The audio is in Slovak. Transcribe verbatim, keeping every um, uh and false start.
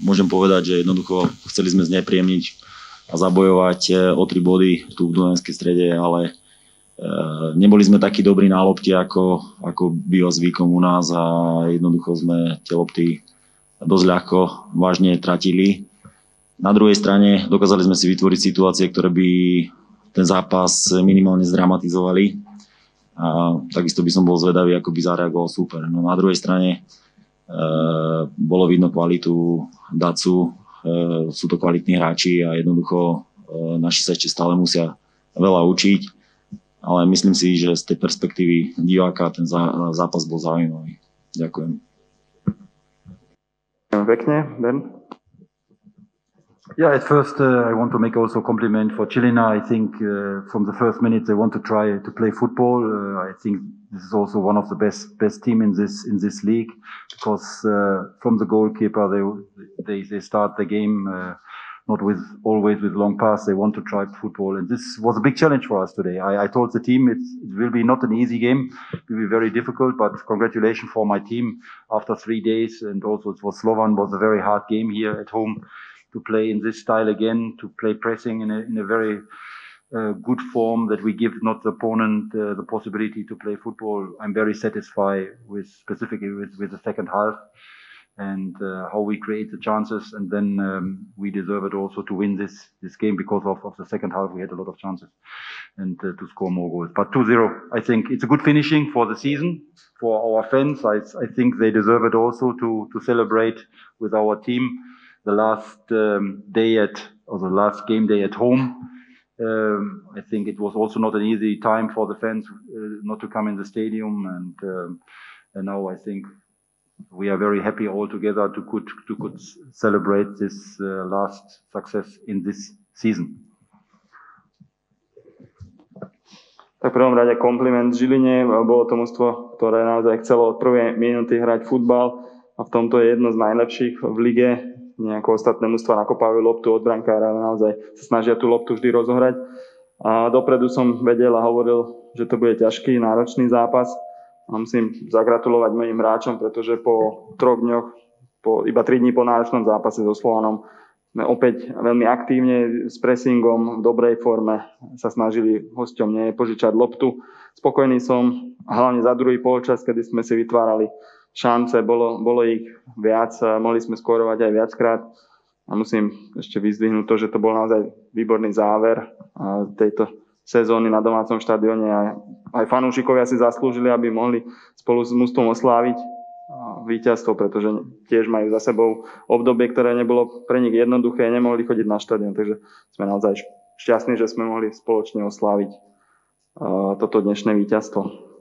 môžem povedať, že jednoducho chceli sme znepríjemniť a zabojovať o tri body tu v Dunajskej Strede, ale neboli sme takí dobrí na lopte, ako, ako býva zvykom u nás a jednoducho sme tie lopty dosť ľahko vážne tratili. Na druhej strane dokázali sme si vytvoriť situácie, ktoré by ten zápas minimálne zdramatizovali. A takisto by som bol zvedavý, ako by zareagoval súper. No na druhej strane e, bolo vidno kvalitu Dacu, e, sú to kvalitní hráči a jednoducho e, naši sa ešte stále musia veľa učiť, ale myslím si, že z tej perspektívy diváka ten zá, zápas bol zaujímavý. Ďakujem. Pekne, Ben. Yeah, at first uh, I want to make also a compliment for Chilena. I think uh, from the first minute they want to try to play football. Uh, I think this is also one of the best best team in this in this league because uh, from the goalkeeper they they they start the game uh, not with always with long pass. They want to try football, and this was a big challenge for us today. I, I told the team it's, it will be not an easy game. It will be very difficult, but congratulations for my team after three days, and also it was Slovan was a very hard game here at home. To play in this style again, to play pressing in a, in a very uh, good form that we give not the opponent uh, the possibility to play football. I'm very satisfied with specifically with, with the second half and uh, how we create the chances, and then um, we deserve it also to win this this game because of, of the second half we had a lot of chances and uh, to score more goals. But two zero, I think it's a good finishing for the season for our fans. I, I think they deserve it also to to celebrate with our team. The last um, day at, or the last game day at home. Um, I think it was also not an easy time for the fans uh, not to come in the stadium, and um, and now I think we are very happy all together to could to could celebrate this uh, last success in this season. Tak v prvom rade kompliment Žiline, bolo to mužstvo, ktoré naozaj chcelo od prvej minúty hrať futbal a v tomto je jedno z najlepších v lige. Nejaké ostatné mužstva nakopávajú loptu od brankára, ale naozaj sa snažia tú loptu vždy rozohrať. A dopredu som vedel a hovoril, že to bude ťažký, náročný zápas. A musím zagratulovať mojim hráčom, pretože po troch dňoch, po, iba tri dní po náročnom zápase so Slovanom, sme opäť veľmi aktívne s pressingom, v dobrej forme sa snažili hosťom nepožičať loptu. Spokojný som, hlavne za druhý polčas, kedy sme si vytvárali šance, bolo, bolo ich viac, mohli sme skórovať aj viackrát a musím ešte vyzdvihnúť to, že to bol naozaj výborný záver tejto sezóny na domácom štadióne a aj fanúšikovia si zaslúžili, aby mohli spolu s mužstvom osláviť víťazstvo, pretože tiež majú za sebou obdobie, ktoré nebolo pre nich jednoduché, nemohli chodiť na štadión, takže sme naozaj šťastní, že sme mohli spoločne osláviť toto dnešné víťazstvo.